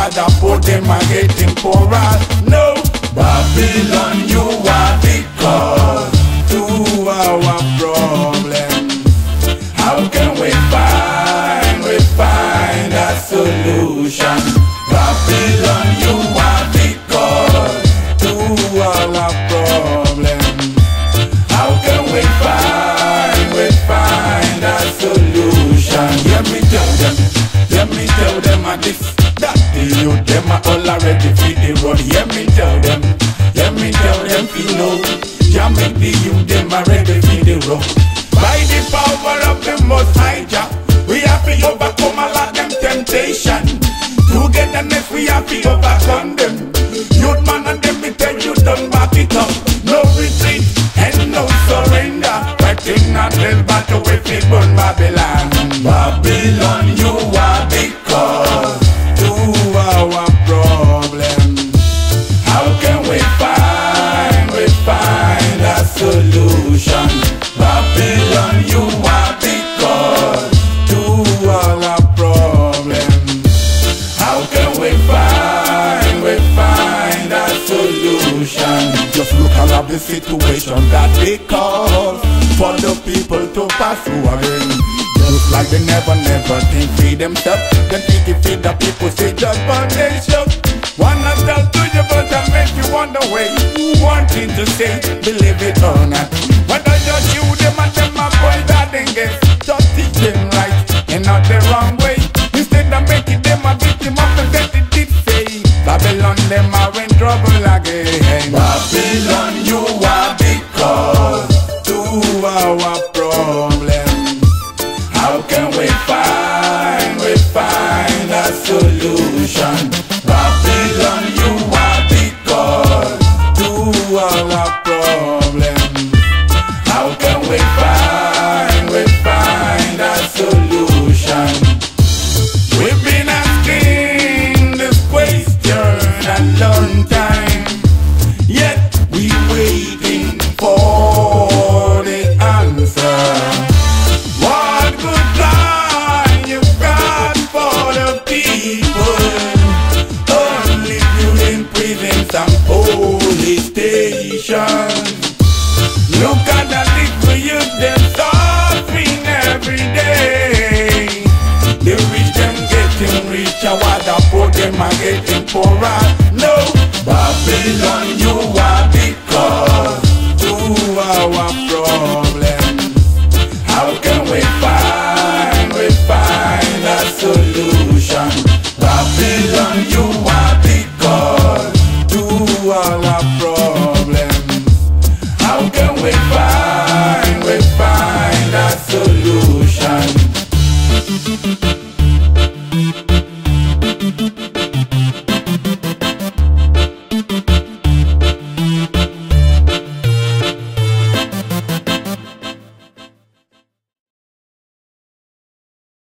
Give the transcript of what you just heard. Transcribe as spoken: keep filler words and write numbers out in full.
father poor, them are getting poorer. No, Babylon, you are the cause to our problem. How can we find, we find a solution? Babylon, you are the cause to our problem. How can we find, we find a solution? Let me tell them, let me tell them a this, that the youth, them are all already feed the road. Let me tell them, let me tell them, you know, ya make the youth, them are ready feed the road. By the power of the Most High Jah, we have to overcome all of them temptation. Togetherness, we have to overcome them. Youth man and them, we tell you, don't back it up. No retreat and no surrender. Fighting not hell, but we feel burn Babylon. Babylon, you are the cause to our problem. How can we find, we find a solution? Babylon, you are the cause to our problem. How can we find, we find a solution? Just look at the situation that they cause for the people to pass through again. Just like they never, never think feed themselves. Then think it feed the people, say just foundation. Wanna tell to you but I make you wonder way. Wanting to say, believe it or not. Whether just you, them and them are boys that they get. Just teach them right and not the wrong way. Instead of making them a victim of the death it did say. Babylon, them are in trouble again. Babylon, you are the cause to our problem. How can we find, we find a solution? Babylon, you are the cause to our problem. How can we find